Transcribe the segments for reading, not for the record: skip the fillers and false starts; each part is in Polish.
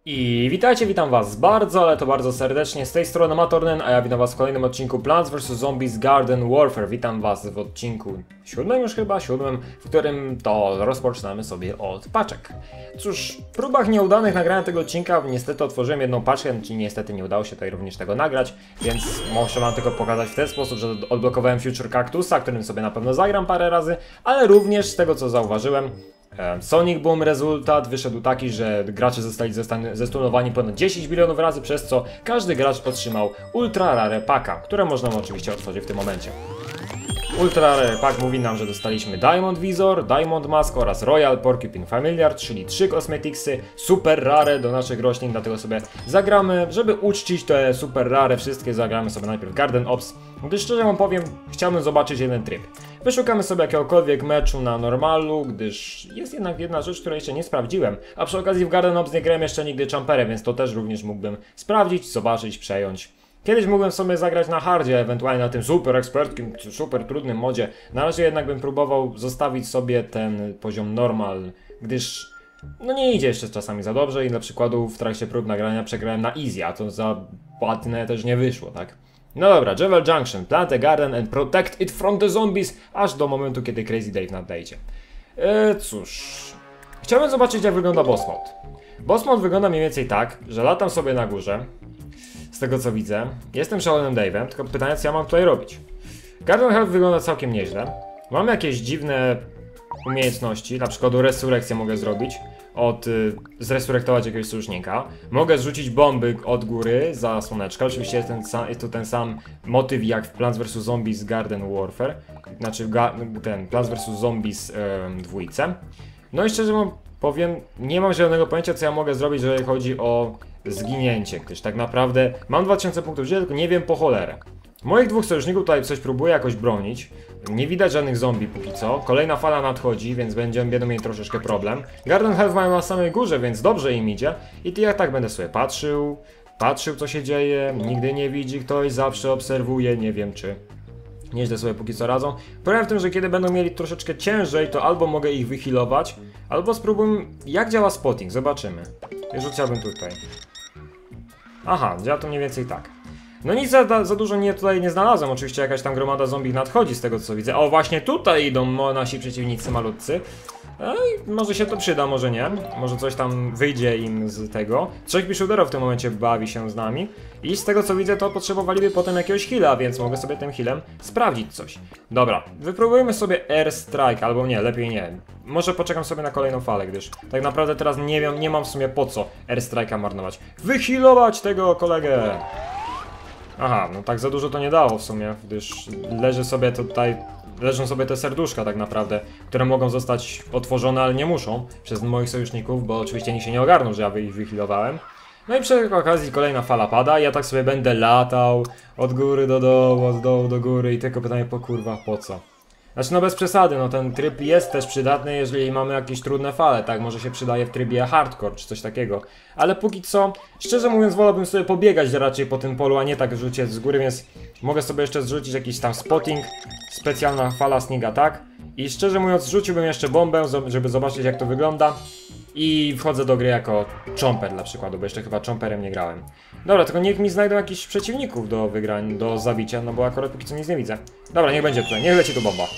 I witajcie, witam was bardzo, ale to bardzo serdecznie. Z tej strony Matornen, a ja witam was w kolejnym odcinku Plants vs Zombies Garden Warfare. Witam was w odcinku 7 już chyba, w którym to rozpoczynamy sobie od paczek. Cóż, w próbach nieudanych nagrania tego odcinka niestety otworzyłem jedną paczkę, czyli niestety nie udało się tutaj również tego nagrać, więc muszę wam tylko pokazać w ten sposób, że odblokowałem Future Cactusa, którym sobie na pewno zagram parę razy, ale również z tego co zauważyłem, Sonic Boom rezultat wyszedł taki, że gracze zostali zestunowani ponad 10 milionów razy, przez co każdy gracz otrzymał Ultra Rare Packa, które można oczywiście otworzyć w tym momencie. Ultra Rare Pack mówi nam, że dostaliśmy Diamond Visor, Diamond Mask oraz Royal Porcupine Familiar, czyli 3 cosmeticsy super rare do naszych roślin, dlatego sobie zagramy, żeby uczcić te super rare wszystkie, zagramy sobie najpierw Garden Ops, gdyż szczerze wam powiem, chciałbym zobaczyć jeden tryb. Wyszukamy sobie jakiegokolwiek meczu na normalu, gdyż jest jednak jedna rzecz, której jeszcze nie sprawdziłem, a przy okazji w Garden Ops nie grałem jeszcze nigdy Champerem, więc to też również mógłbym sprawdzić, zobaczyć, przejąć. Kiedyś mógłbym sobie zagrać na hardzie, ewentualnie na tym super ekspertkim, super trudnym modzie. Na razie jednak bym próbował zostawić sobie ten poziom normal, gdyż no nie idzie jeszcze czasami za dobrze i dla przykładu w trakcie prób nagrania przegrałem na easy, a to za płatne też nie wyszło, tak? No dobra, Jewel Junction, plant a garden and protect it from the zombies, aż do momentu, kiedy Crazy Dave nadejdzie. Cóż, chciałbym zobaczyć, jak wygląda boss mode. Boss mode wygląda mniej więcej tak, że latam sobie na górze, z tego co widzę. Jestem szalonym Dave'em, tylko pytanie, co ja mam tutaj robić. Garden Health wygląda całkiem nieźle. Mam jakieś dziwne umiejętności, na przykład resurrekcję mogę zrobić, zresurektować jakiegoś sojusznika. Mogę zrzucić bomby od góry za słoneczka, oczywiście jest to ten sam motyw jak w Plants vs Zombies Garden Warfare, znaczy ten Plants vs Zombies dwójce. No i szczerze wam powiem, nie mam zielonego pojęcia, co ja mogę zrobić, jeżeli chodzi o zginięcie, gdyż tak naprawdę mam 2000 punktów życia, tylko nie wiem po cholerę. Moich dwóch sojuszników tutaj coś próbuję jakoś bronić. Nie widać żadnych zombie póki co. Kolejna fala nadchodzi, więc będą mieli troszeczkę problem. Garden Health mają na samej górze, więc dobrze im idzie. I ja tak będę sobie patrzył co się dzieje. Nigdy nie widzi ktoś, zawsze obserwuje, nie wiem czy nieźle sobie póki co radzą. Problem w tym, że kiedy będą mieli troszeczkę ciężej, to albo mogę ich wyhealować, albo spróbuję, jak działa spotting, zobaczymy. Rzuciłbym tutaj. Aha, działa to mniej więcej tak. No nic za dużo tutaj nie znalazłem, oczywiście jakaś tam gromada zombie nadchodzi z tego co widzę. O, właśnie tutaj idą nasi przeciwnicy malutcy. I może się to przyda, może nie. Może coś tam wyjdzie im z tego. 3 Bishuderów w tym momencie bawi się z nami. I z tego co widzę, to potrzebowaliby potem jakiegoś heala, więc mogę sobie tym healem sprawdzić coś. Dobra, wypróbujmy sobie Air Strike, albo nie, lepiej nie. Może poczekam sobie na kolejną falę, gdyż tak naprawdę teraz nie wiem, nie mam w sumie po co Air Strike'a marnować. Wyhealować tego kolegę! Aha, no tak za dużo to nie dało w sumie, gdyż leżą sobie te serduszka tak naprawdę, które mogą zostać otworzone, ale nie muszą przez moich sojuszników, bo oczywiście nikt się nie ogarnął, że ja ich wyhealowałem. No i przy okazji kolejna fala pada i ja tak sobie będę latał od góry do dołu, od dołu do góry i tylko pytanie po kurwa po co? Znaczy no bez przesady, no ten tryb jest też przydatny, jeżeli mamy jakieś trudne fale, tak? Może się przydaje w trybie hardcore czy coś takiego. Ale póki co, szczerze mówiąc, wolałbym sobie pobiegać raczej po tym polu, a nie tak rzucić z góry, więc mogę sobie jeszcze zrzucić jakiś tam spotting, specjalna fala sneak attack. I szczerze mówiąc, zrzuciłbym jeszcze bombę, żeby zobaczyć jak to wygląda. I wchodzę do gry jako chomper dla przykładu, bo jeszcze chyba chomperem nie grałem. Dobra, tylko niech mi znajdą jakichś przeciwników do wygrań, do zabicia, no bo akurat póki co nic nie widzę. Dobra, niech będzie tutaj, niech leci tu bomba.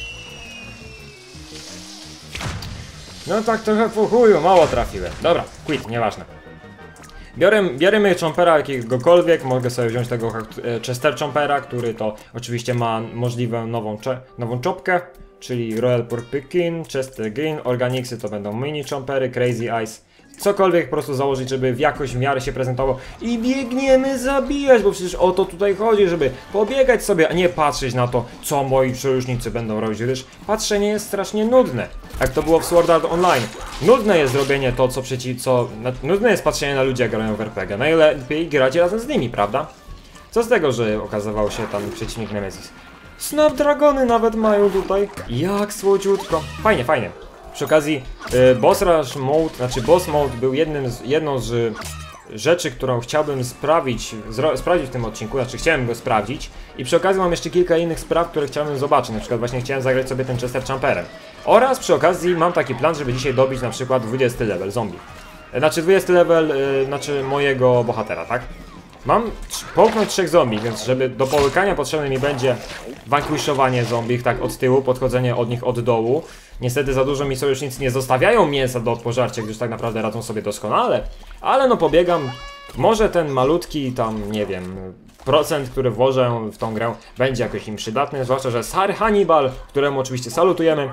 No tak trochę po chuju, mało trafiłem. Dobra, quit, nieważne. Bierzemy chompera jakiegokolwiek, mogę sobie wziąć tego Chester chompera, który to oczywiście ma możliwą nową czopkę. Czyli Royal Porcupine, Chester Green, Organicsy to będą mini chompery, Crazy Ice. Cokolwiek po prostu założyć, żeby jakoś w miarę się prezentowało. I biegniemy zabijać, bo przecież o to tutaj chodzi, żeby pobiegać sobie, a nie patrzeć na to, co moi sojusznicy będą robić, gdyż patrzenie jest strasznie nudne. Jak to było w Sword Art Online. Nudne jest robienie to, nudne jest patrzenie na ludzi, jak grają w RPG. Najlepiej gracie razem z nimi, prawda? Co z tego, że okazywał się tam przeciwnik Nemesis? Snapdragony nawet mają tutaj. Jak słodziutko. Fajnie, fajnie. Przy okazji Boss Rush Mode, znaczy Boss Mode był jedną z rzeczy, którą chciałbym sprawdzić w tym odcinku, znaczy chciałem go sprawdzić. I przy okazji mam jeszcze kilka innych spraw, które chciałbym zobaczyć. Na przykład właśnie chciałem zagrać sobie ten Chester Champerem. Oraz przy okazji mam taki plan, żeby dzisiaj dobić na przykład 20 level zombie. Znaczy 20 level, znaczy mojego bohatera, tak? Mam połknąć 3 zombie, więc żeby do połykania potrzebne mi będzie vanquishowanie zombie, tak od tyłu, podchodzenie od nich od dołu. Niestety za dużo mi sojusznicy nie zostawiają mięsa do pożarcia, gdyż tak naprawdę radzą sobie doskonale. Ale no pobiegam, może ten malutki tam, nie wiem, procent, który włożę w tą grę będzie jakoś im przydatny. Zwłaszcza, że Sir Hannibal, któremu oczywiście salutujemy.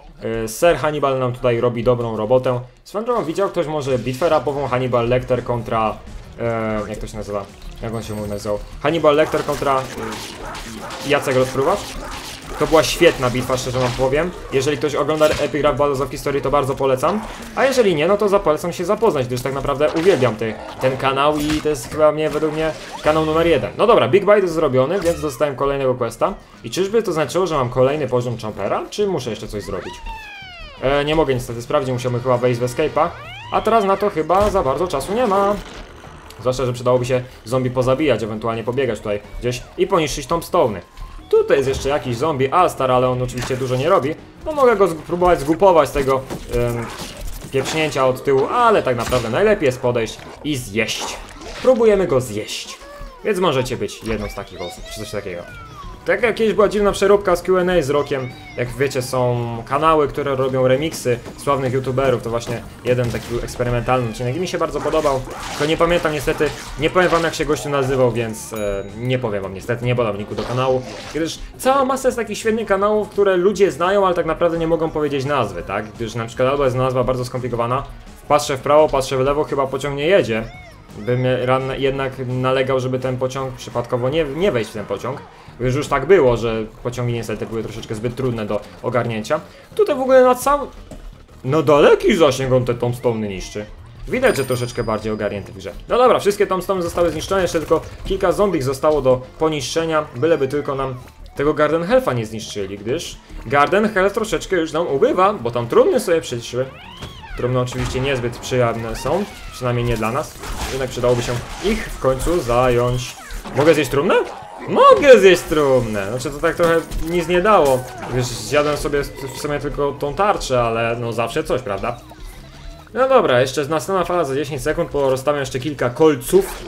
Sir Hannibal nam tutaj robi dobrą robotę. Swoją drogą widział ktoś może bitwę rapową Hannibal Lecter kontra... jak to się nazywa? Jak on się mu nazywał? Hannibal Lecter kontra Jacek Rozpruwacz? To była świetna bitwa, szczerze wam powiem. Jeżeli ktoś ogląda Epic Rap Battles of History, to bardzo polecam. A jeżeli nie, no to polecam się zapoznać, gdyż tak naprawdę uwielbiam ten kanał i to jest chyba według mnie kanał numer 1. No dobra, Big Bite jest zrobiony, więc dostałem kolejnego questa. I czyżby to znaczyło, że mam kolejny poziom Chompera, czy muszę jeszcze coś zrobić? Nie mogę niestety sprawdzić, musiałbym chyba wejść w Escape'a. A teraz na to chyba za bardzo czasu nie ma. Zwłaszcza, że przydałoby się zombie pozabijać, ewentualnie pobiegać tutaj gdzieś i poniszczyć tombstone'y. Tutaj jest jeszcze jakiś zombie, Alstar, ale on oczywiście dużo nie robi. No mogę go próbować zgłupować z tego pieprznięcia od tyłu, ale tak naprawdę najlepiej jest podejść i zjeść. Próbujemy go zjeść. Więc możecie być jedną z takich osób, czy coś takiego. Tak jak kiedyś była dziwna przeróbka z Q&A z Rokiem, jak wiecie są kanały, które robią remixy sławnych youtuberów, to właśnie jeden taki eksperymentalny odcinek i mi się bardzo podobał, tylko nie pamiętam niestety, nie powiem wam jak się gościu nazywał, więc nie powiem wam niestety, nie podam linku do kanału, gdyż cała masa jest takich świetnych kanałów, które ludzie znają, ale tak naprawdę nie mogą powiedzieć nazwy, tak, gdyż na przykład albo jest nazwa bardzo skomplikowana, patrzę w prawo, patrzę w lewo, chyba pociąg nie jedzie. Bym jednak nalegał, żeby ten pociąg przypadkowo nie wejść w ten pociąg. Już tak było, że pociągi niestety były troszeczkę zbyt trudne do ogarnięcia. Tutaj w ogóle na cały... No daleki zasięg on te tombstone'y niszczy. Widać, że troszeczkę bardziej ogarnięty w grze. No dobra, wszystkie tombstone'y zostały zniszczone, jeszcze tylko kilka zombie zostało do poniszczenia. Byleby tylko nam tego Garden Health'a nie zniszczyli, gdyż Garden Health troszeczkę już nam ubywa, bo tam trumny sobie przyszły. Trumny oczywiście niezbyt przyjemne są, przynajmniej nie dla nas. Jednak przydałoby się ich w końcu zająć. Mogę zjeść trumnę? Mogę zjeść trumnę! Znaczy to tak trochę nic nie dało. Wiesz, zjadłem sobie w sumie tylko tą tarczę, ale no zawsze coś, prawda? No dobra, jeszcze następna fala za 10 sekund, bo rozstawiam jeszcze kilka kolców,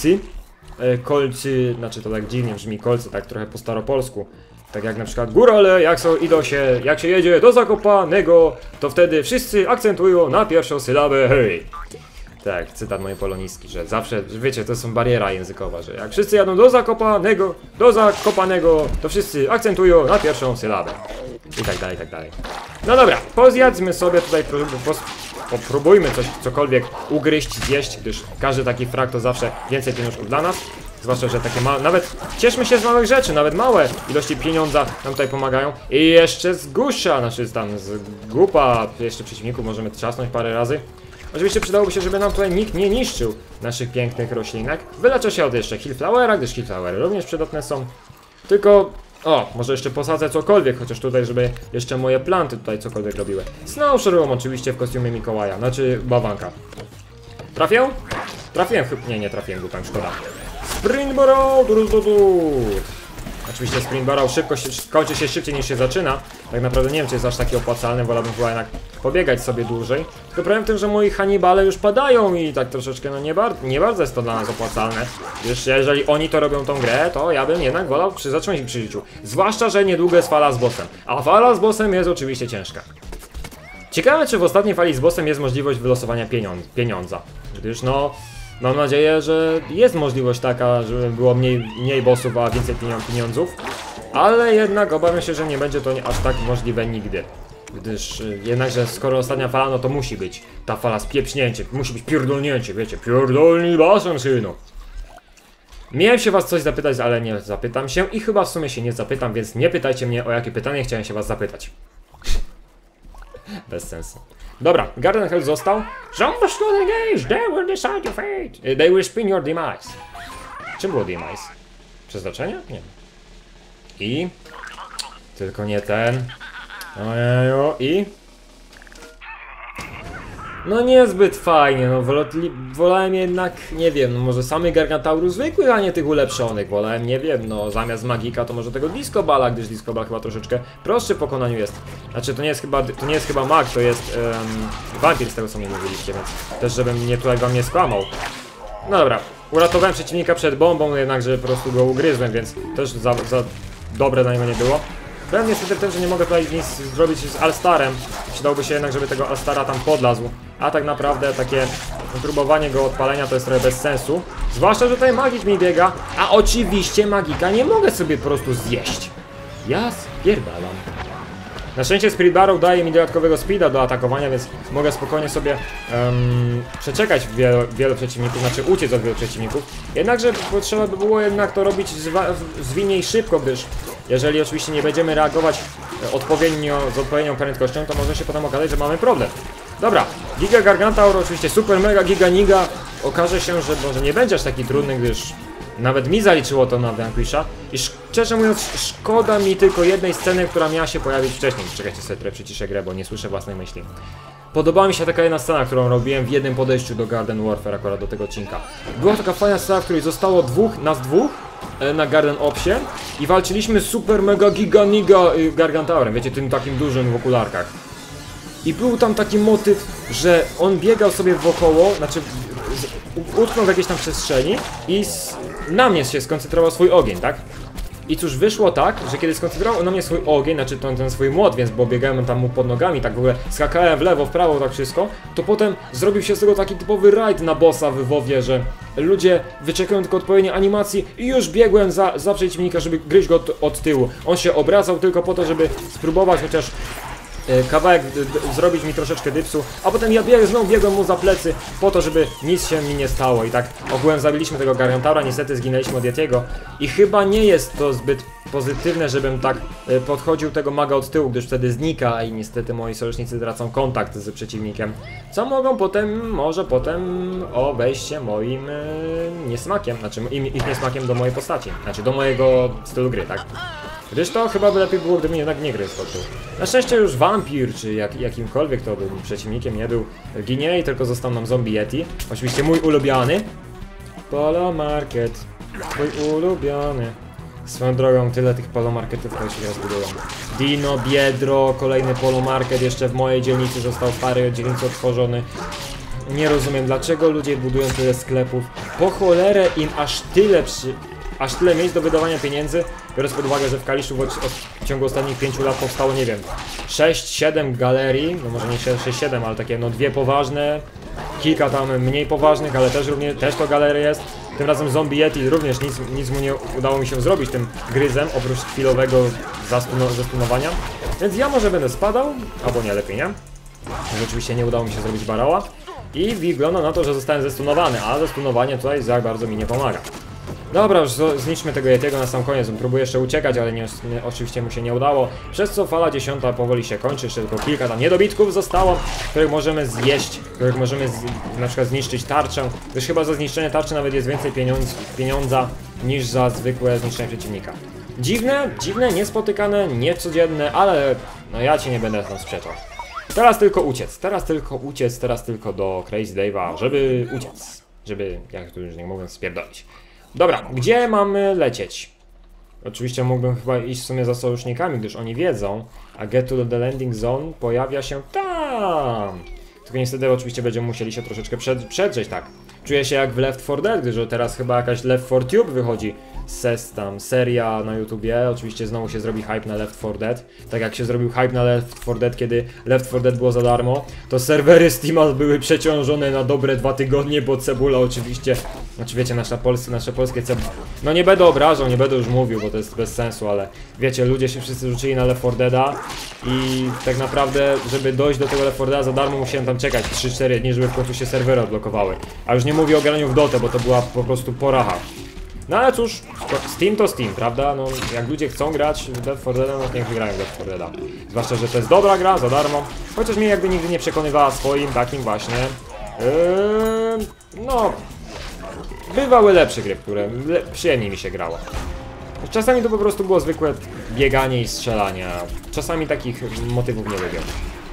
kolcy, znaczy to tak dziwnie brzmi kolce, tak trochę po staropolsku. Tak jak na przykład górale, jak się jedzie do Zakopanego, to wtedy wszyscy akcentują na pierwszą sylabę hej. Tak, cytat mojej polonistki, że zawsze, wiecie, to są bariera językowa, że jak wszyscy jadą do Zakopanego, to wszyscy akcentują na pierwszą sylabę. I tak dalej, i tak dalej. No dobra, pozjadzmy sobie tutaj, popróbujmy cokolwiek ugryźć, zjeść, gdyż każdy taki frag to zawsze więcej pieniążków dla nas. Zwłaszcza, że takie małe, nawet cieszmy się z małych rzeczy, nawet małe ilości pieniądza nam tutaj pomagają. I jeszcze z gusza, znaczy tam z gupa, jeszcze przeciwników możemy trzasnąć parę razy. Oczywiście przydałoby się, żeby nam tutaj nikt nie niszczył naszych pięknych roślinek. Wyleczę się od jeszcze Hillflowera, gdyż Hillflowery również przydatne są. Tylko, może jeszcze posadzę cokolwiek, chociaż tutaj, żeby jeszcze moje planty tutaj cokolwiek robiły. Snowshore'ą oczywiście w kostiumie Mikołaja, znaczy bawanka. Trafię? Trafiłem chyba, nie trafiłem, głupem, szkoda. Sprint Barrow! Oczywiście Sprint Barrow kończy się szybciej niż się zaczyna. Tak naprawdę nie wiem, czy jest aż taki opłacalny, wolałbym chyba jednak pobiegać sobie dłużej. Tylko problem w tym, że moi Hannibale już padają i tak troszeczkę, no nie bardzo jest to dla nas opłacalne. Wiesz, jeżeli oni to robią tą grę, to ja bym jednak wolał zacząć ich przy życiu. Zwłaszcza, że niedługo jest fala z bossem. A fala z bossem jest oczywiście ciężka. Ciekawe, czy w ostatniej fali z bossem jest możliwość wylosowania pieniądza. Gdyż no... Mam nadzieję, że jest możliwość taka, żeby było mniej bossów, a więcej pieniądzów. Ale jednak obawiam się, że nie będzie to aż tak możliwe nigdy. Gdyż jednakże skoro ostatnia fala, no to musi być ta fala z pieprznięciem. Musi być pierdolnięcie, wiecie, pierdolni basen, synu. Miałem się was coś zapytać, ale nie zapytam się i chyba w sumie się nie zapytam, więc nie pytajcie mnie, o jakie pytanie chciałem się was zapytać. Bez sensu. Dobra, Garden Health został. Zombies to engage, they will decide your fate. They will spin your demise. Czym było demise? Przeznaczenie? Nie. I... Tylko nie ten. Ojeju, i... No niezbyt fajnie, no wolałem jednak, nie wiem, no może samy Gargantaurus zwykłych, a nie tych ulepszonych. Wolałem, nie wiem, no zamiast Magika to może tego Disco Balla, gdyż Disco Ball chyba troszeczkę prostszy w pokonaniu jest. Znaczy to nie jest chyba mag, to jest wampir, z tego co mnie mówiliście, więc też żebym mnie tutaj wam nie skłamał. No dobra, uratowałem przeciwnika przed bombą, jednakże po prostu go ugryzłem, więc też za dobre na niego nie było. Powiem niestety też, że nie mogę tutaj nic zrobić z Alstarem. Przydałoby się jednak, żeby tego Alstara tam podlazł. A tak naprawdę takie próbowanie go odpalenia to jest trochę bez sensu. Zwłaszcza, że tutaj magik mi biega, a oczywiście magika nie mogę sobie po prostu zjeść. Ja spierdalam. Na szczęście Spirit Barrow daje mi dodatkowego speeda do atakowania, więc mogę spokojnie sobie przeczekać wielu przeciwników, znaczy uciec od wielu przeciwników. Jednakże trzeba by było jednak to robić zwinnie i szybko, gdyż jeżeli oczywiście nie będziemy reagować z odpowiednią prędkością, to może się potem okazać, że mamy problem. Dobra, Giga Gargantaur, oczywiście super mega giga niga. Okaże się, że może nie będzie aż taki trudny, gdyż nawet mi zaliczyło to na Vanquisha. I szczerze mówiąc, szkoda mi tylko jednej sceny, która miała się pojawić wcześniej. Czekajcie, sobie trochę przyciszę grę, bo nie słyszę własnej myśli. Podobała mi się taka jedna scena, którą robiłem w jednym podejściu do Garden Warfare, akurat do tego odcinka. Była taka fajna scena, w której zostało nas dwóch na Garden Opsie i walczyliśmy z super mega giga niga Gargantaurem, wiecie, tym takim dużym w okularkach. I był tam taki motyw, że on biegał sobie wokoło, znaczy utknął w jakiejś tam przestrzeni i na mnie się skoncentrował swój ogień, tak? I cóż, wyszło tak, że kiedy skoncentrował na mnie swój ogień, znaczy ten swój młot, więc bo biegałem tam mu pod nogami, tak w ogóle skakałem w lewo, w prawo, tak wszystko, to potem zrobił się z tego taki typowy raid na bossa w WoWie, że ludzie wyczekują tylko odpowiedniej animacji i już biegłem za przeciwnika, żeby gryźć go od tyłu. On się obracał tylko po to, żeby spróbować chociaż kawałek zrobić mi troszeczkę dypsu, a potem ja znowu biegłem mu za plecy po to, żeby nic się mi nie stało i tak ogółem zabiliśmy tego Gargantaura, niestety zginęliśmy od Yetiego i chyba nie jest to zbyt pozytywne, żebym tak podchodził tego maga od tyłu, gdyż wtedy znika i niestety moi sojusznicy tracą kontakt z przeciwnikiem, co mogą może potem obejść się moim niesmakiem, znaczy ich niesmakiem do mojej postaci, znaczy do mojego stylu gry, tak? Gdyż to chyba by lepiej było, gdybym jednak nie gry stoczył. Na szczęście już wampir, czy jakimkolwiek to był przeciwnikiem nie był, ginie i tylko został nam zombie Yeti. Oczywiście mój ulubiony. Polo Market, twój ulubiony. Swoją drogą, tyle tych polomarketów, które się rozbudują. Dino, Biedro, kolejny polomarket jeszcze w mojej dzielnicy został w starej dzielnicy otworzony. Nie rozumiem, dlaczego ludzie budują tyle sklepów. Po cholerę im aż tyle miejsc do wydawania pieniędzy, biorąc pod uwagę, że w Kaliszu w ciągu ostatnich 5 lat powstało, nie wiem, 6-7 galerii, no może nie 6-7, ale takie no dwie poważne, kilka tam mniej poważnych, ale też to galeria jest. Tym razem Zombie Yeti również nic mu nie udało mi się zrobić tym gryzem, oprócz chwilowego zastunowania. Więc ja może będę spadał, albo nie, lepiej nie. Oczywiście nie udało mi się zrobić barała i wygląda na to, że zostałem zestunowany, a zestunowanie tutaj za bardzo mi nie pomaga. Dobra, już zniszczmy tego Yetiego na sam koniec. On próbuje jeszcze uciekać, ale oczywiście mu się nie udało. Przez co fala 10 powoli się kończy. Jeszcze tylko kilka tam niedobitków zostało, których możemy zjeść, których możemy na przykład zniszczyć tarczę. Gdyż chyba za zniszczenie tarczy nawet jest więcej pieniądza niż za zwykłe zniszczenie przeciwnika. Dziwne, niespotykane, niecodzienne, ale no ja cię nie będę tam sprzeczał. Teraz tylko do Crazy Dave'a, żeby uciec. Żeby, jak tu już nie mogę spierdolić. Dobra, gdzie mamy lecieć? Oczywiście mógłbym chyba iść w sumie za sojusznikami, gdyż oni wiedzą, a get to the landing zone pojawia się tam. Tylko niestety oczywiście będziemy musieli się troszeczkę przedrzeć, tak. Czuję się jak w Left 4 Dead, gdyż teraz chyba jakaś Left 4 Tube wychodzi. Seria na YouTubie, oczywiście znowu się zrobi hype na Left 4 Dead. Tak jak się zrobił hype na Left 4 Dead, kiedy Left 4 Dead było za darmo, to serwery Steama były przeciążone na dobre 2 tygodnie, bo cebula oczywiście, znaczy wiecie, nasze polskie cebula. No nie będę obrażał, nie będę już mówił, bo to jest bez sensu, ale wiecie, ludzie się wszyscy rzucili na Left 4 Deada i tak naprawdę, żeby dojść do tego Left 4 Deada za darmo musiałem tam czekać 3-4 dni, żeby w końcu się serwery odblokowały. A już nie mówię o graniu w Dotę, bo to była po prostu poracha. No ale cóż, Steam to Steam, prawda? No jak ludzie chcą grać w Left 4 Dead, no niech grają w Left 4 Dead. Zwłaszcza, że to jest dobra gra, za darmo. Chociaż mnie jakby nigdy nie przekonywała swoim takim właśnie... no... Bywały lepsze gry, w które przyjemniej mi się grało. Czasami to po prostu było zwykłe bieganie i strzelanie, a czasami takich motywów nie lubię.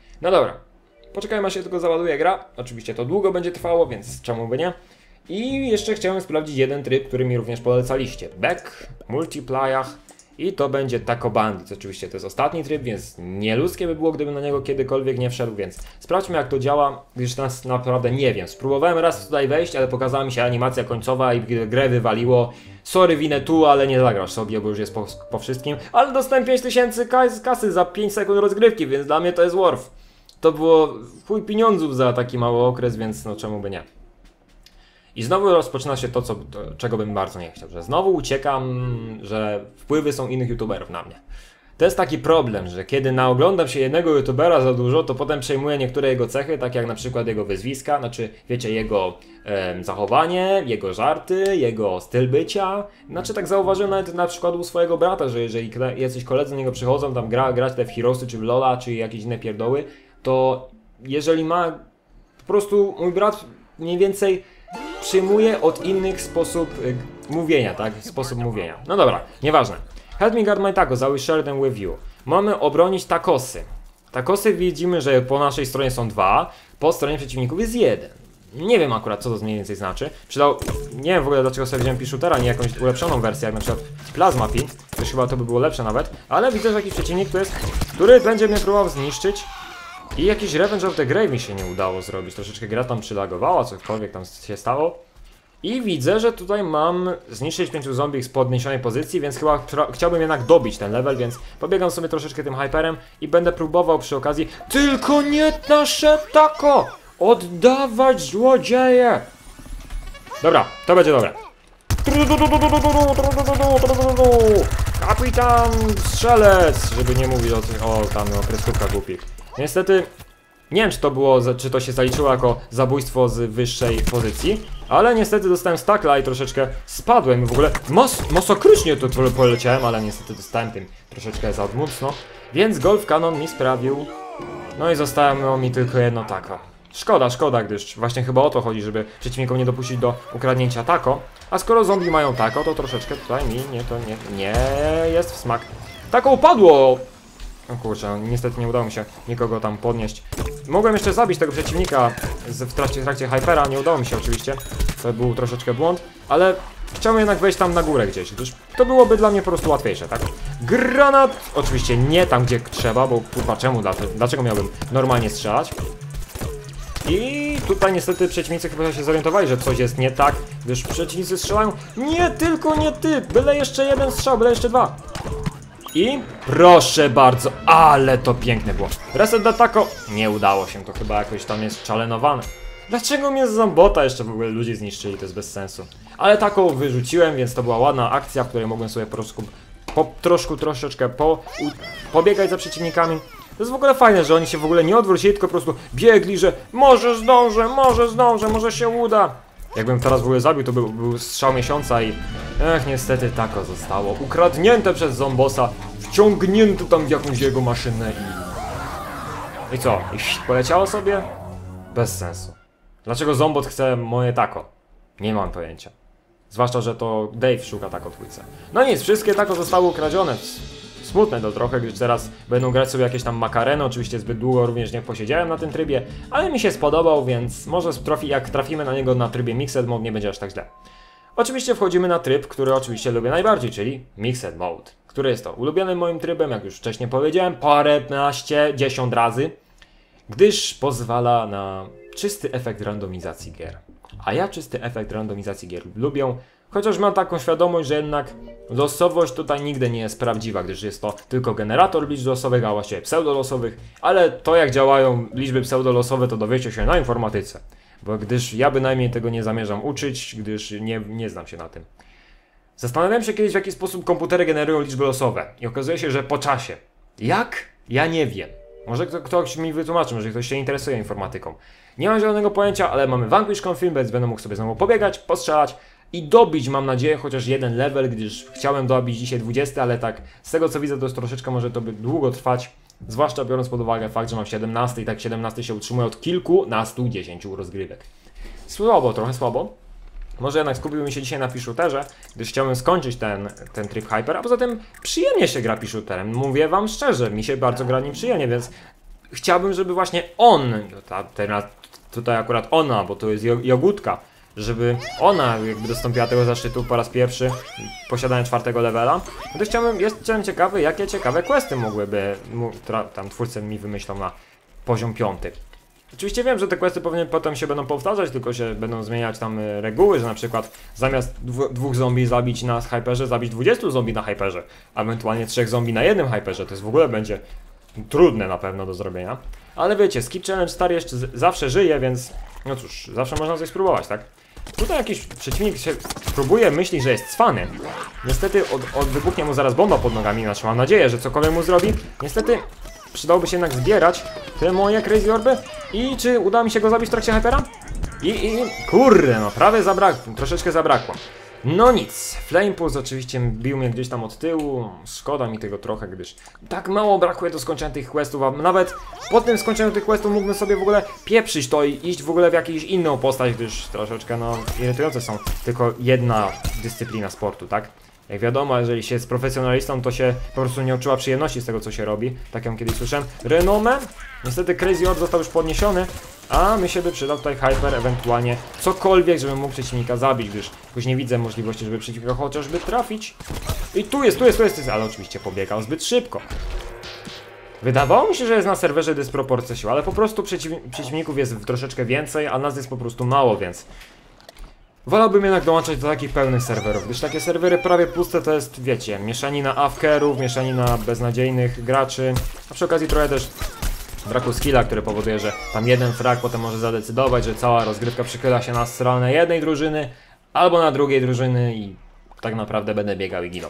No dobra, poczekajmy aż się tylko załaduje gra. Oczywiście to długo będzie trwało, więc czemu by nie. I jeszcze chciałem sprawdzić jeden tryb, który mi również polecaliście. Back, multiplayer i to będzie Taco Bandit. Oczywiście to jest ostatni tryb, więc nieludzkie by było, gdybym na niego kiedykolwiek nie wszedł, więc sprawdźmy jak to działa, gdyż nas naprawdę nie wiem. Spróbowałem raz tutaj wejść, ale pokazała mi się animacja końcowa i grę wywaliło. Sorry, winę tu, ale nie zagrasz sobie, bo już jest po wszystkim. Ale dostałem 5000 kasy za 5 sekund rozgrywki, więc dla mnie to jest worth. To było chuj pieniądzów za taki mały okres, więc no czemu by nie. I znowu rozpoczyna się to, czego bym bardzo nie chciał, że znowu uciekam, że wpływy są innych youtuberów na mnie. To jest taki problem, że kiedy naoglądam się jednego youtubera za dużo, to potem przejmuję niektóre jego cechy, tak jak na przykład jego wyzwiska, znaczy wiecie, jego zachowanie, jego żarty, jego styl bycia. Znaczy tak zauważyłem nawet na przykład u swojego brata, że jeżeli jacyś koledzy do niego przychodzą tam grać te w Heroesy, czy w Lola, czy jakieś inne pierdoły, to jeżeli ma po prostu mój brat mniej więcej przyjmuje od innych sposób mówienia, tak? Sposób mówienia. No dobra, nieważne. Help me guard my tacos, I will share them with you. Mamy obronić tacosy. Tacosy widzimy, że po naszej stronie są 2, po stronie przeciwników jest 1. Nie wiem akurat, co to mniej więcej znaczy. Nie wiem w ogóle, dlaczego sobie wziąłem P-shootera, nie jakąś ulepszoną wersję, jak na przykład Plasma P. Też chyba to by było lepsze nawet. Ale widzę, że jakiś przeciwnik tu jest, który będzie mnie próbował zniszczyć. I jakiś Revenge of the Grave mi się nie udało zrobić. Troszeczkę gra tam przylagowała, cokolwiek tam się stało. I widzę, że tutaj mam zniszczyć 5 zombie z podniesionej pozycji, więc chyba chciałbym jednak dobić ten level, więc pobiegam sobie troszeczkę tym hyperem i będę próbował przy okazji. Tylko nie nasze taco! Oddawać złodzieje! Dobra, to będzie dobre. Kapitan Strzelec! Żeby nie mówić o kreskówkach głupich. Niestety, nie wiem czy to się zaliczyło jako zabójstwo z wyższej pozycji, ale niestety dostałem stackla i troszeczkę spadłem. W ogóle masakrycznie to poleciałem, ale niestety dostałem tym troszeczkę za mocno. Więc Golf Cannon mi sprawił. No i zostało mi tylko jedno taco. Szkoda, gdyż właśnie chyba o to chodzi, żeby przeciwnikom nie dopuścić do ukradnięcia taco. A skoro zombie mają taco, to troszeczkę tutaj mi nie jest w smak. Taco upadło! O kurczę, niestety nie udało mi się nikogo tam podnieść. Mogłem jeszcze zabić tego przeciwnika w trakcie hypera, nie udało mi się oczywiście. To był troszeczkę błąd, ale chciałem jednak wejść tam na górę gdzieś, gdyż to byłoby dla mnie po prostu łatwiejsze, tak? Granat! Oczywiście nie tam, gdzie trzeba, bo kurwa dlaczego miałbym normalnie strzelać? I tutaj niestety przeciwnicy chyba się zorientowali, że coś jest nie tak, gdyż przeciwnicy strzelają. Nie, tylko nie ty! Byle jeszcze jeden strzał, byle jeszcze 2. I proszę bardzo, ale to piękne było. Reset do taco. Nie udało się, to chyba jakoś tam jest czalenowane. Dlaczego mnie z zombota jeszcze w ogóle ludzie zniszczyli, to jest bez sensu. Ale taką wyrzuciłem, więc to była ładna akcja, w której mogłem sobie troszeczkę pobiegać za przeciwnikami. To jest w ogóle fajne, że oni się w ogóle nie odwrócili, tylko po prostu biegli, że może zdążę, może się uda. Jakbym teraz w ogóle zabił, to był strzał miesiąca i... niestety taco zostało ukradnięte przez zombosa, wciągnięte tam w jakąś jego maszynę i... I co? I poleciało sobie? Bez sensu. Dlaczego zombot chce moje taco? Nie mam pojęcia. Zwłaszcza, że to Dave szuka taco twójce. No nic, wszystkie taco zostały ukradzione. smutne to trochę, gdyż teraz będą grać sobie jakieś tam makareny, oczywiście zbyt długo również nie posiedziałem na tym trybie, ale mi się spodobał, więc może jak trafimy na niego na trybie Mixed Mode, nie będzie aż tak źle. Oczywiście wchodzimy na tryb, który oczywiście lubię najbardziej, czyli Mixed Mode, który jest to ulubionym moim trybem, jak już wcześniej powiedziałem, paręnaście, 10 razy, gdyż pozwala na czysty efekt randomizacji gier. A ja czysty efekt randomizacji gier lubię, chociaż mam taką świadomość, że jednak losowość tutaj nigdy nie jest prawdziwa, gdyż jest to tylko generator liczb losowych, a właściwie pseudolosowych, ale to jak działają liczby pseudolosowe to dowiecie się na informatyce. Bo gdyż ja bynajmniej tego nie zamierzam uczyć, gdyż nie znam się na tym. Zastanawiałem się kiedyś, w jaki sposób komputery generują liczby losowe i okazuje się, że po czasie. Jak? Ja nie wiem. Może ktoś mi wytłumaczy, może ktoś się interesuje informatyką. Nie mam zielonego pojęcia, ale mamy Vanquish Confirm, więc będę mógł sobie znowu pobiegać, postrzelać i dobić, mam nadzieję, chociaż jeden level, gdyż chciałem dobić dzisiaj 20, ale tak z tego co widzę to jest troszeczkę może to by długo trwać. Zwłaszcza biorąc pod uwagę fakt, że mam 17 i tak 17 się utrzymuje od kilkunastu 10 rozgrywek. Słabo, trochę słabo. Może jednak skupiłbym się dzisiaj na Fish-Shooterze, gdyż chciałbym skończyć ten tryb Hyper, a poza tym przyjemnie się gra Fish-Shooterem. Mówię wam szczerze, mi się bardzo gra nim przyjemnie, więc chciałbym, żeby właśnie on, tutaj akurat ona, bo to jest Jogurtka, żeby ona jakby dostąpiła tego zaszczytu po raz pierwszy, posiadając 4. levela. Gdyż jestem ciekawy, jakie ciekawe questy mogłyby tam twórcy mi wymyślą na poziom 5. Oczywiście wiem, że te questy pewnie potem się będą powtarzać, tylko się będą zmieniać tam reguły, że na przykład zamiast 2 zombie zabić na Hyperze, zabić 20 zombie na Hyperze, a ewentualnie 3 zombie na jednym Hyperze, to jest w ogóle będzie trudne na pewno do zrobienia. Ale wiecie, Skip Challenge stary jeszcze zawsze żyje, więc no cóż, zawsze można coś spróbować, tak? Tutaj jakiś przeciwnik się próbuje, myśli, że jest cwany. Niestety wybuchnie mu zaraz bomba pod nogami, znaczy mam nadzieję, że cokolwiek mu zrobi. Niestety przydałoby się jednak zbierać te moje Crazy Orby. I czy uda mi się go zabić w trakcie Hypera? Kurde, no prawie zabrakło, troszeczkę zabrakło. No nic, Flame Pulse oczywiście bił mnie gdzieś tam od tyłu, szkoda mi tego trochę, gdyż tak mało brakuje do skończenia tych questów, a nawet po tym skończeniu tych questów mógłbym sobie w ogóle pieprzyć to i iść w ogóle w jakąś inną postać, gdyż troszeczkę no irytujące są tylko jedna dyscyplina sportu, tak? Jak wiadomo, jeżeli się jest profesjonalistą, to się po prostu nie odczuwa przyjemności z tego, co się robi. Tak jak kiedyś słyszałem. Renomę? Niestety Crazy Orb został już podniesiony, a mi się by przydał tutaj Hyper, ewentualnie cokolwiek, żebym mógł przeciwnika zabić, gdyż później widzę możliwości, żeby przeciwnika chociażby trafić. I tu jest, ale oczywiście pobiegał zbyt szybko. Wydawało mi się, że jest na serwerze dysproporcja sił, ale po prostu przeciwników jest troszeczkę więcej, a nas jest po prostu mało, więc wolałbym jednak dołączać do takich pełnych serwerów, gdyż takie serwery prawie puste to jest, wiecie, mieszanina awkerów, mieszanina beznadziejnych graczy, a przy okazji trochę też braku skilla, który powoduje, że tam jeden frag potem może zadecydować, że cała rozgrywka przychyla się na stronę jednej drużyny albo na drugiej drużyny i tak naprawdę będę biegał i ginął.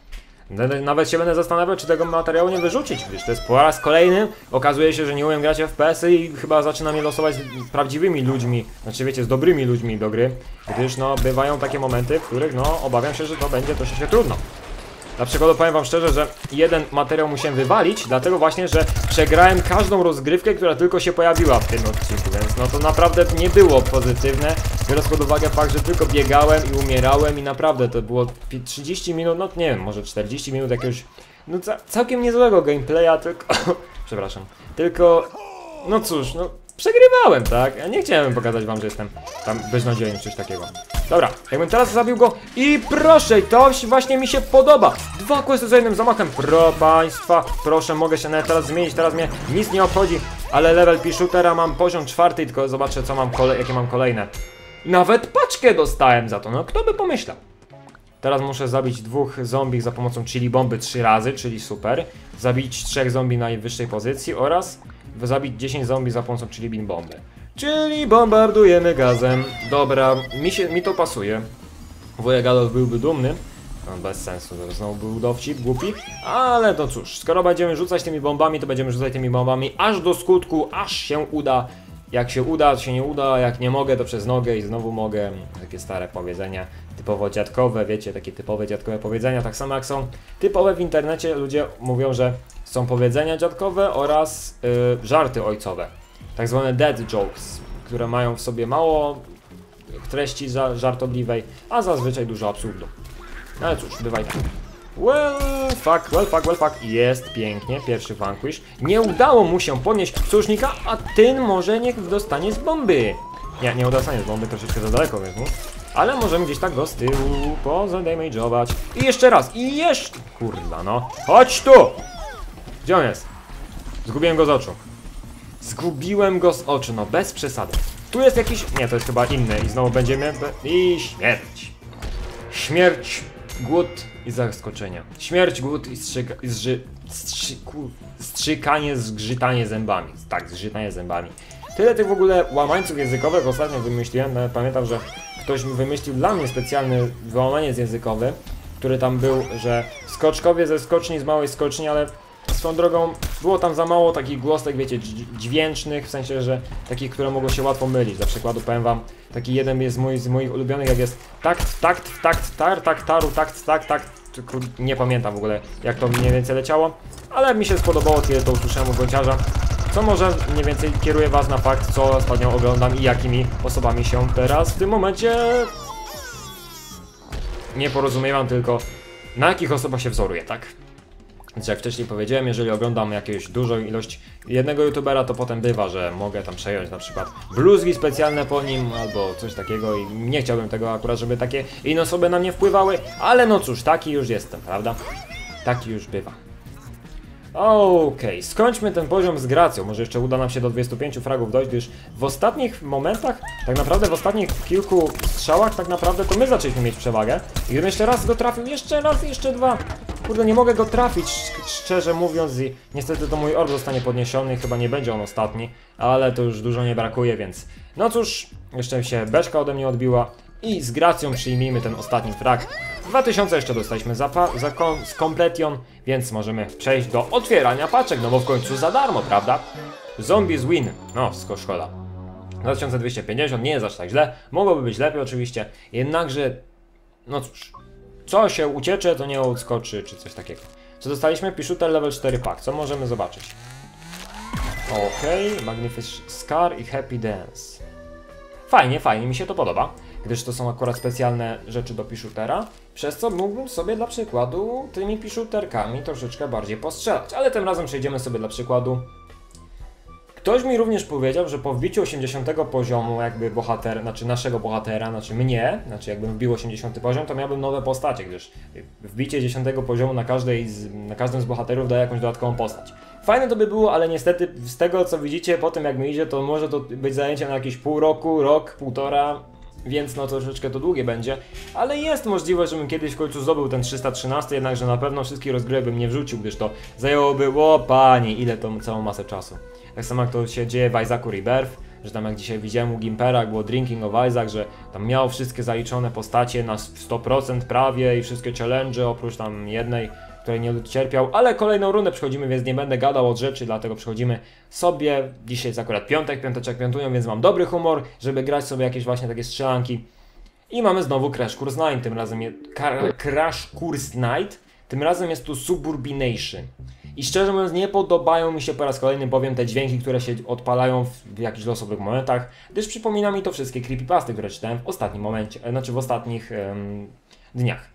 Nawet się będę zastanawiał, czy tego materiału nie wyrzucić, gdyż to jest po raz kolejny okazuje się, że nie umiem grać w FPS-y i chyba zaczyna mnie losować z prawdziwymi ludźmi, znaczy wiecie, z dobrymi ludźmi do gry, gdyż no bywają takie momenty, w których no obawiam się, że to będzie troszeczkę trudno. Na przykład powiem wam szczerze, że jeden materiał musiałem wywalić, dlatego właśnie, że przegrałem każdą rozgrywkę, która tylko się pojawiła w tym odcinku, więc no to naprawdę nie było pozytywne, biorąc pod uwagę fakt, że tylko biegałem i umierałem i naprawdę to było 30 minut, no nie wiem, może 40 minut jakiegoś, no całkiem niezłego gameplaya, tylko, przepraszam, tylko, no cóż, no przegrywałem, tak? Ja nie chciałem pokazać wam, że jestem tam beznadziejny, coś takiego. Dobra, jakbym teraz zabił go i proszę, to właśnie mi się podoba. 2 questy za jednym zamachem, państwa, proszę, mogę się nawet teraz zmienić, teraz mnie nic nie obchodzi, ale level Fish-Shootera mam poziom 4, tylko zobaczę co mam, jakie mam kolejne. Nawet paczkę dostałem za to, no kto by pomyślał. Teraz muszę zabić 2 zombie za pomocą chili bomby 3 razy, czyli super. Zabić 3 zombie na najwyższej pozycji oraz zabić 10 zombie za pomocą chili bean bomby. Czyli bombardujemy gazem. Dobra, mi to pasuje. Wujek Adolf byłby dumny. No, bez sensu, to znowu był dowcip, głupi. Ale to cóż, skoro będziemy rzucać tymi bombami, to będziemy rzucać tymi bombami aż do skutku, aż się uda. Jak się uda, to się nie uda, jak nie mogę, to przez nogę i znowu mogę. Takie stare powiedzenia, typowo dziadkowe, wiecie, takie typowe dziadkowe powiedzenia, tak samo jak są typowe w internecie, ludzie mówią, że są powiedzenia dziadkowe oraz żarty ojcowe. Tak zwane dead jokes, które mają w sobie mało treści żartobliwej, a zazwyczaj dużo absurdu. No ale cóż, bywaj tak. Well fuck. Jest pięknie, pierwszy vanquish. Nie udało mu się podnieść sojusznika, a ten może niech dostanie z bomby. Nie dostanie z bomby, troszeczkę za daleko wezmę. Ale możemy gdzieś tak go z tyłu pozadamage'ować. I jeszcze raz, i jeszcze... Kurwa no. Chodź tu! Gdzie on jest? Zgubiłem go z oczu. Zgubiłem go z oczu, no bez przesady. Tu jest jakiś... Nie, to jest chyba inny i znowu będziemy... I śmierć. Śmierć, głód i zaskoczenia. Śmierć, głód i strzykanie, zgrzytanie zębami. Tak, zgrzytanie zębami. Tyle tych w ogóle łamańców językowych ostatnio wymyśliłem. Nawet pamiętam, że ktoś wymyślił dla mnie specjalny wyłamaniec językowy, który tam był, że skoczkowie ze skoczni z małej skoczni, ale swoją drogą było tam za mało takich głosek, wiecie, dźwięcznych, w sensie, że takich, które mogą się łatwo mylić. Dla przykładu powiem wam, taki jeden jest z moich ulubionych, jak jest nie pamiętam w ogóle, jak to mniej więcej leciało, ale mi się spodobało, kiedy to usłyszałem u gąciarza, co może mniej więcej kieruje was na fakt, co ostatnio oglądam i jakimi osobami się teraz w tym momencie nie porozumiewam, tylko na jakich osobach się wzoruję, tak? Więc jak wcześniej powiedziałem, jeżeli oglądam jakąś dużą ilość jednego youtubera, to potem bywa, że mogę tam przejąć na przykład bluzgi specjalne po nim albo coś takiego i nie chciałbym tego akurat, żeby takie inne osoby na mnie wpływały, ale no cóż, taki już jestem, prawda? Taki już bywa. Okej, skończmy ten poziom z gracją, może jeszcze uda nam się do 25 fragów dojść, gdyż w ostatnich momentach, tak naprawdę w ostatnich kilku strzałach, tak naprawdę to my zaczęliśmy mieć przewagę. I gdybym jeszcze raz go trafił, jeszcze raz, jeszcze dwa. Kurde, nie mogę go trafić, szczerze mówiąc, i niestety to mój orb zostanie podniesiony, chyba nie będzie on ostatni, ale to już dużo nie brakuje, więc no cóż, jeszcze się beczka ode mnie odbiła i z gracją przyjmijmy ten ostatni frag. 2000 jeszcze dostaliśmy z Completion, więc możemy przejść do otwierania paczek, no bo w końcu za darmo, prawda? Zombies win, no szkoda. 2250 nie jest aż tak źle, mogłoby być lepiej oczywiście, jednakże, no cóż, co się uciecze, to nie odskoczy, czy coś takiego. Co dostaliśmy? P-Shooter level 4 pack, co możemy zobaczyć? Okej, Magnificent Scar i Happy Dance. Fajnie mi się to podoba, gdyż to są akurat specjalne rzeczy do P-Shootera, przez co mógłbym sobie dla przykładu tymi P-Shooterkami troszeczkę bardziej postrzelać, ale tym razem przejdziemy sobie dla przykładu. Ktoś mi również powiedział, że po wbiciu 80 poziomu jakby naszego bohatera, mnie, jakbym wbił 80 poziom, to miałbym nowe postacie, gdyż wbicie 10 poziomu na każdym z bohaterów daje jakąś dodatkową postać. Fajne to by było, ale niestety z tego co widzicie po tym jak mi idzie, to może to być zajęcie na jakieś pół roku, rok, półtora, więc no troszeczkę to długie będzie, ale jest możliwość, żebym kiedyś w końcu zdobył ten 313, jednakże na pewno wszystkich rozgrywek bym nie wrzucił, gdyż to zajęłoby, o panie, ile to całą masę czasu. Tak samo jak to się dzieje w Isaacu Rebirth, że tam jak dzisiaj widziałem u Gimpera, jak było Drinking of Isaac, że tam miał wszystkie zaliczone postacie na 100% prawie i wszystkie challenge oprócz tam jednej, której nie cierpiał, ale kolejną rundę przechodzimy, więc nie będę gadał od rzeczy, dlatego przechodzimy sobie, dzisiaj jest akurat piąteczek piątują, więc mam dobry humor, żeby grać sobie jakieś właśnie takie strzelanki. I mamy znowu Crash Course 9, tym razem Crash Course Night, tym razem jest tu Suburbination. I szczerze mówiąc nie podobają mi się po raz kolejny bowiem te dźwięki, które się odpalają w jakichś losowych momentach, gdyż przypomina mi to wszystkie creepypasty, które czytałem w ostatnim momencie, w ostatnich dniach.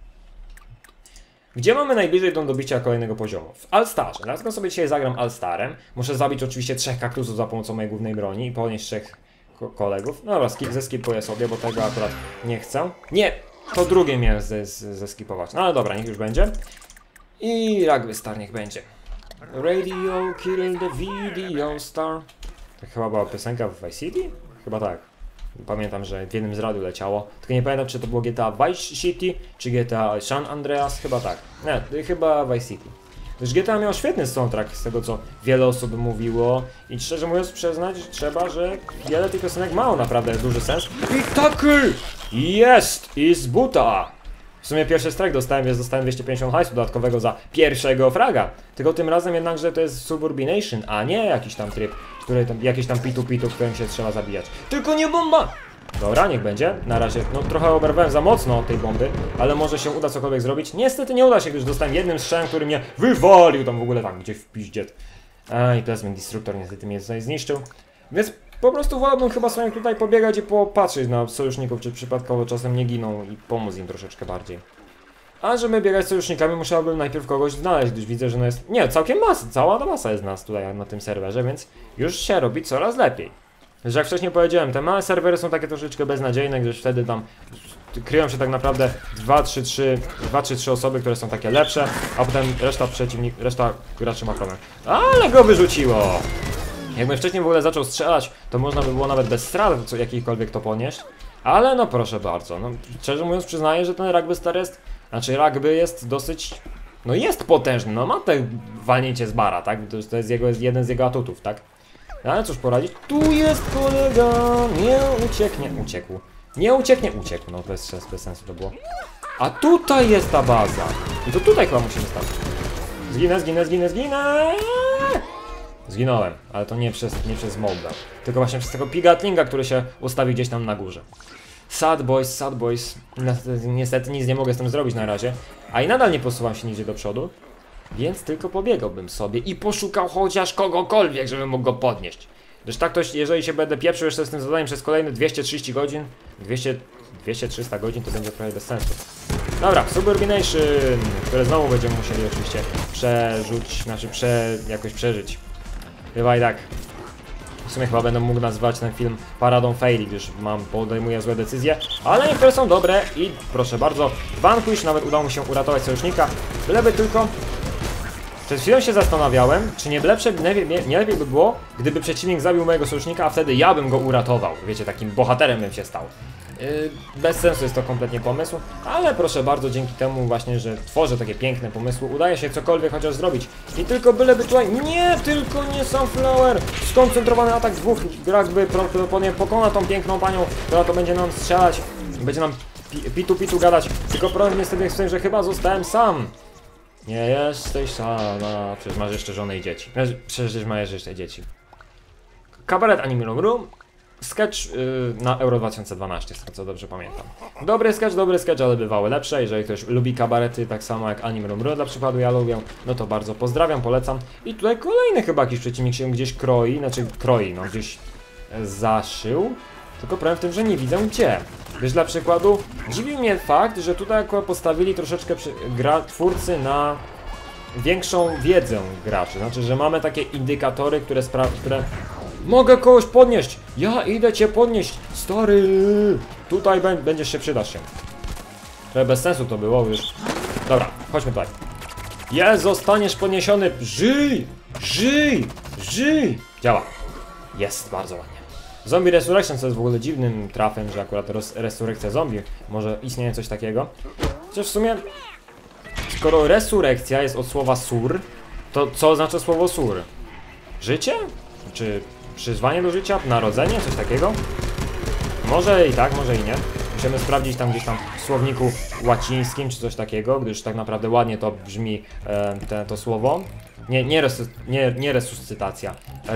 Gdzie mamy najbliżej do dobicia kolejnego poziomu? W All-Starze. Dlatego sobie dzisiaj zagram All-Starem. Muszę zabić oczywiście 3 kaktusów za pomocą mojej głównej broni i podnieść 3 kolegów. No dobra, zeskipuję sobie, bo tego akurat nie chcę. Nie! To drugie miałem zeskipować. No ale dobra, niech już będzie. I Rugby Star niech będzie. Radio kill the video star. To chyba była piosenka w Vice City? Chyba tak. Pamiętam, że w jednym z radiu leciało. Tylko nie pamiętam, czy to było GTA Vice City, czy GTA San Andreas. Chyba tak. Nie, chyba Vice City. Gdyż GTA miał świetny soundtrack, z tego co wiele osób mówiło. I szczerze mówiąc przyznać trzeba, że wiele tych piosenek mało naprawdę duży sens. I taky! Jest! I z buta! W sumie pierwszy strike dostałem, więc dostałem 250 hajsu dodatkowego za pierwszego fraga. Tylko tym razem jednakże to jest Suburbination, a nie jakiś tam tryb, jakiś tam pitu, którym się trzeba zabijać. Tylko nie bomba! Dobra, niech będzie. Na razie, no trochę oberwałem za mocno tej bomby, ale może się uda cokolwiek zrobić. Niestety nie uda się, gdyż dostałem jednym strzałem, który mnie wywalił tam w ogóle tam, gdzie w piździet. I Plasma Destructor niestety mnie tutaj zniszczył. Więc po prostu wolałbym chyba sobie tutaj pobiegać i popatrzeć na sojuszników, czy przypadkowo czasem nie giną i pomóc im troszeczkę bardziej. A żeby biegać z sojusznikami, musiałbym najpierw kogoś znaleźć, gdyż widzę, że no jest... Nie, całkiem masa, cała masa jest nas tutaj na tym serwerze, więc już się robi coraz lepiej. Że jak wcześniej powiedziałem, te małe serwery są takie troszeczkę beznadziejne, gdyż wtedy tam kryją się tak naprawdę 2-3 osoby, które są takie lepsze, a potem reszta graczy ma problem. Ale go wyrzuciło! Jakbym wcześniej w ogóle zaczął strzelać, to można by było nawet bez strat jakiejkolwiek to ponieść. Ale no proszę bardzo, no szczerze mówiąc przyznaję, że ten rugby star jest, znaczy rugby jest dosyć, no jest potężny, no ma te walnięcie z bara, tak? To jest jeden z jego atutów, tak? Ale cóż poradzić, tu jest kolega, nie ucieknie, uciekł. Nie ucieknie, uciekł, no bez sensu to było. A tutaj jest ta baza. I to tutaj chyba musimy stać. Zginę. Zginąłem, ale to nie przez mobda, tylko właśnie przez tego pigatlinga, który się ustawi gdzieś tam na górze. Sad boys. Niestety nic nie mogę z tym zrobić na razie. A i nadal nie posuwam się nigdzie do przodu. Więc tylko pobiegałbym sobie i poszukał chociaż kogokolwiek, żebym mógł go podnieść. Gdyż tak to, jeżeli się będę pieprzył jeszcze z tym zadaniem przez kolejne 230 godzin, 200-300 godzin, to będzie trochę bez sensu. Dobra, Suburbination, które znowu będziemy musieli oczywiście jakoś przeżyć. Chyba i tak. W sumie chyba będę mógł nazwać ten film paradą faili, gdyż podejmuję złe decyzje, ale niektóre są dobre i proszę bardzo, Vanquish, nawet udało mi się uratować sojusznika, byleby tylko... Przed chwilą się zastanawiałem, czy nie lepiej by było, gdyby przeciwnik zabił mojego sojusznika, a wtedy ja bym go uratował. Wiecie, takim bohaterem bym się stał. Bez sensu jest to kompletnie pomysł, ale proszę bardzo, dzięki temu właśnie, że tworzę takie piękne pomysły, udaje się cokolwiek chociaż zrobić. I tylko byleby tutaj, tylko nie Sunflower! Skoncentrowany atak dwóch rugby prawdopodobnie pokona tą piękną panią, która to będzie nam strzelać, będzie nam pitu gadać. Tylko problem niestety jest w tym, że chyba zostałem sam. Nie jesteś sama, przecież masz jeszcze żonę i dzieci. Przecież masz jeszcze dzieci. Kabaret Anime Room. Sketch na Euro 2012, z tego co dobrze pamiętam. Dobry sketch, ale bywały lepsze. Jeżeli ktoś lubi kabarety, tak samo jak Anime Room dla przykładu ja lubię, no to bardzo pozdrawiam, polecam. I tutaj kolejny chyba jakiś przeciwnik się gdzieś kroi, no gdzieś zaszył. Tylko problem w tym, że nie widzę gdzie. Gdyż dla przykładu dziwi mnie fakt, że tutaj akurat postawili troszeczkę twórcy na większą wiedzę graczy. Znaczy, że mamy takie indykatory, które mogę kogoś podnieść! Ja idę cię podnieść! Stary! Tutaj będziesz się, przydasz się. Trochę bez sensu to było już. Dobra, chodźmy tutaj. Zostaniesz podniesiony! Żyj! Działa. Jest, bardzo ładnie. Zombie Resurrection, co jest w ogóle dziwnym trafem, że akurat resurrekcja zombie. Może istnieje coś takiego. Chociaż w sumie, skoro resurrekcja jest od słowa sur, to co oznacza słowo sur? Życie? Czy przyzwanie do życia? Narodzenie? Coś takiego? Może i tak, może i nie. Musimy sprawdzić tam gdzieś tam w słowniku łacińskim, czy coś takiego, gdyż tak naprawdę ładnie to brzmi to słowo. Nie resuscytacja.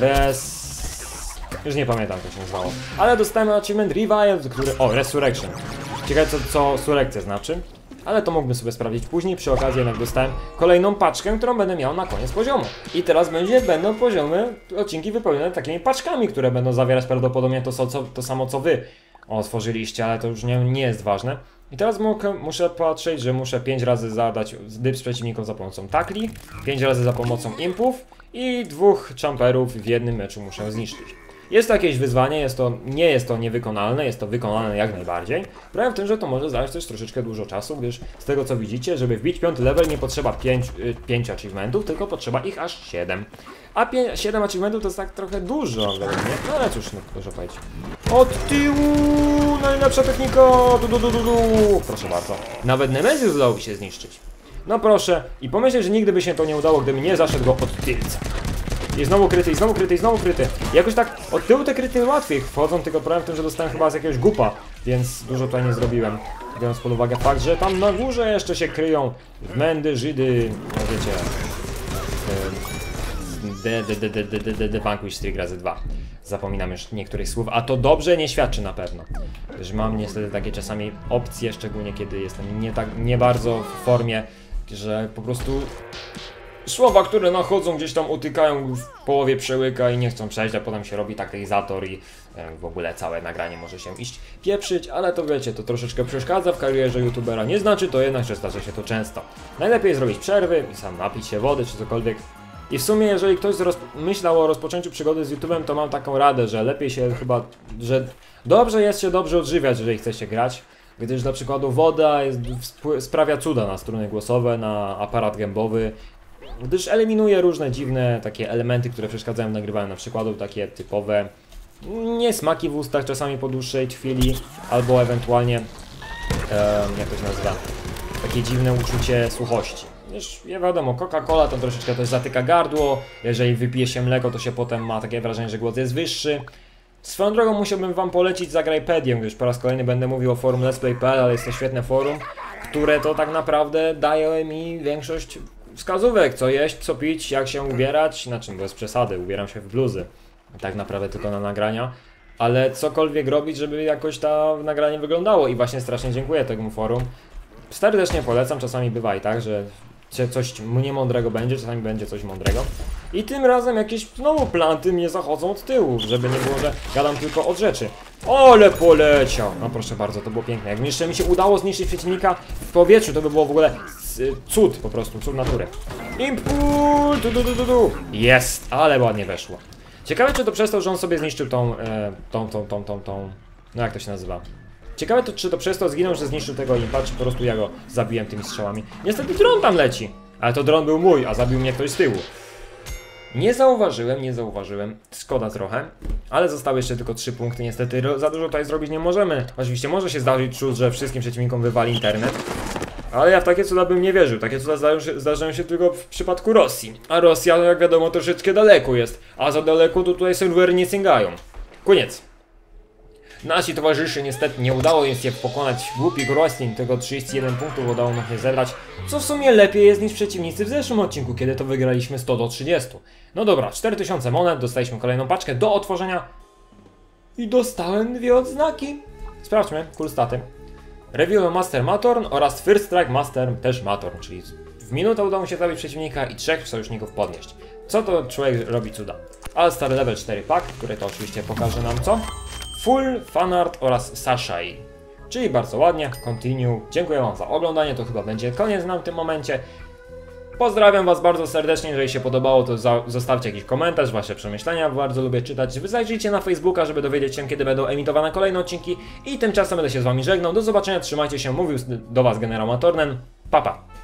Już nie pamiętam, jak to się nazywało. Ale dostałem achievement Revive, który... O, Resurrection. Ciekawe, co surekcja znaczy. Ale to mógłbym sobie sprawdzić później. Przy okazji jednak dostałem kolejną paczkę, którą będę miał na koniec poziomu. I teraz będą poziomy, odcinki wypełnione takimi paczkami, które będą zawierać prawdopodobnie to samo, co wy otworzyliście, ale to już nie jest ważne. I teraz muszę patrzeć, że muszę 5 razy zadać dyb z przeciwnikom za pomocą takli, 5 razy za pomocą impów i 2 jumperów w jednym meczu muszę zniszczyć. Jest to jakieś wyzwanie, nie jest to niewykonalne, jest to wykonalne jak najbardziej. Problem w tym, że to może zająć też troszeczkę dużo czasu, gdyż z tego co widzicie, żeby wbić 5 level nie potrzeba 5 achievementów, tylko potrzeba ich aż 7. A 7 achievementów to jest tak trochę dużo, według mnie, no ale cóż, no, proszę powiedzieć. Od tyłu, najlepsza technika, proszę bardzo. Nawet Nemesis udało mi się zniszczyć. No proszę, i pomyśleć, że nigdy by się to nie udało, gdyby nie zaszedł go od tylca. I znowu kryty. Jakoś tak od tyłu te kryty łatwiej wchodzą, tylko problem w tym, że dostałem chyba z jakiegoś gupa, więc dużo tutaj nie zrobiłem. Biorąc pod uwagę fakt, że tam na górze jeszcze się kryją mędy, Żydy, no wiecie, Vanquish 3 razy 2. Zapominam już niektórych słów, a to dobrze nie świadczy na pewno. Gdyż mam niestety takie czasami opcje, szczególnie kiedy jestem nie bardzo w formie, że po prostu Słowa, które nachodzą, gdzieś tam utykają w połowie przełyka i nie chcą przejść, a potem się robi katalizator i w ogóle całe nagranie może się iść pieprzyć, ale to wiecie, to troszeczkę przeszkadza w karierze youtubera, nie znaczy to jednak, że zdarza się to często. Najlepiej zrobić przerwy i sam napić się wody czy cokolwiek. I w sumie jeżeli ktoś myślał o rozpoczęciu przygody z YouTube'em, to mam taką radę, że lepiej się chyba, że dobrze jest się dobrze odżywiać, jeżeli chce się grać. Gdyż dla przykładu woda sprawia cuda na struny głosowe, na aparat gębowy, gdyż eliminuje różne dziwne takie elementy, które przeszkadzają w nagrywaniu, na przykład takie typowe niesmaki w ustach czasami po dłuższej chwili, albo ewentualnie, jak to się nazywa, takie dziwne uczucie suchości. Już nie wiadomo, Coca-Cola to troszeczkę też zatyka gardło, jeżeli wypije się mleko, to się potem ma takie wrażenie, że głos jest wyższy. Swoją drogą musiałbym wam polecić Zagrajpedię, gdyż po raz kolejny będę mówił o forum letsplay.pl, ale jest to świetne forum, które to tak naprawdę daje mi większość wskazówek, co jeść, co pić, jak się ubierać, znaczy bez przesady, ubieram się w bluzy, tak naprawdę tylko na nagrania, ale cokolwiek robić, żeby jakoś to nagranie wyglądało i właśnie strasznie dziękuję temu forum. Serdecznie polecam, czasami bywa i tak, że coś niemądrego będzie, czasami będzie coś mądrego. I tym razem jakieś znowu planty mnie zachodzą od tyłu, żeby nie było, że gadam tylko od rzeczy. Ole poleciał! No proszę bardzo, to było piękne. Jak jeszcze mi się udało zniszczyć przeciwnika w powietrzu, to by było w ogóle cud, po prostu, cud natury. Impul! Jest, ale ładnie weszło. Ciekawe, czy to przez to, że on sobie zniszczył tą, no jak to się nazywa? Ciekawe, czy to przez to zginął, że zniszczył tego impa, czy po prostu ja go zabiłem tymi strzałami. Niestety dron tam leci, ale to dron był mój, a zabił mnie ktoś z tyłu. Nie zauważyłem, szkoda trochę, ale zostały jeszcze tylko 3 punkty, niestety za dużo tutaj zrobić nie możemy. Oczywiście może się zdarzyć cud, że wszystkim przeciwnikom wywali internet, ale ja w takie cuda bym nie wierzył, takie cuda zdarzają się tylko w przypadku Rosji. A Rosja, jak wiadomo, troszeczkę daleko jest, a za daleko to tutaj serwery nie sięgają. Koniec. Nasi towarzysze niestety nie udało im się pokonać głupich roślin, tylko 31 punktów udało nam się zebrać, co w sumie lepiej jest niż przeciwnicy w zeszłym odcinku, kiedy to wygraliśmy 100 do 30. No dobra, 4000 monet, dostaliśmy kolejną paczkę do otworzenia i dostałem 2 odznaki. Sprawdźmy, cool staty. Review Master Matorn oraz First Strike Master też Matorn, czyli w minutę udało mi się zabić przeciwnika i 3 sojuszników podnieść. Co to człowiek robi cuda? All Star Level 4 Pack, który to oczywiście pokaże nam co. Full Fanart oraz Sashai. Czyli bardzo ładnie, continue. Dziękuję wam za oglądanie, to chyba będzie koniec nam w tym momencie. Pozdrawiam was bardzo serdecznie, jeżeli się podobało, to zostawcie jakiś komentarz, wasze przemyślenia, bardzo lubię czytać. Zajrzyjcie na Facebooka, żeby dowiedzieć się, kiedy będą emitowane kolejne odcinki. I tymczasem będę się z wami żegnał. Do zobaczenia, trzymajcie się, mówił do was generał Matornen. Pa pa!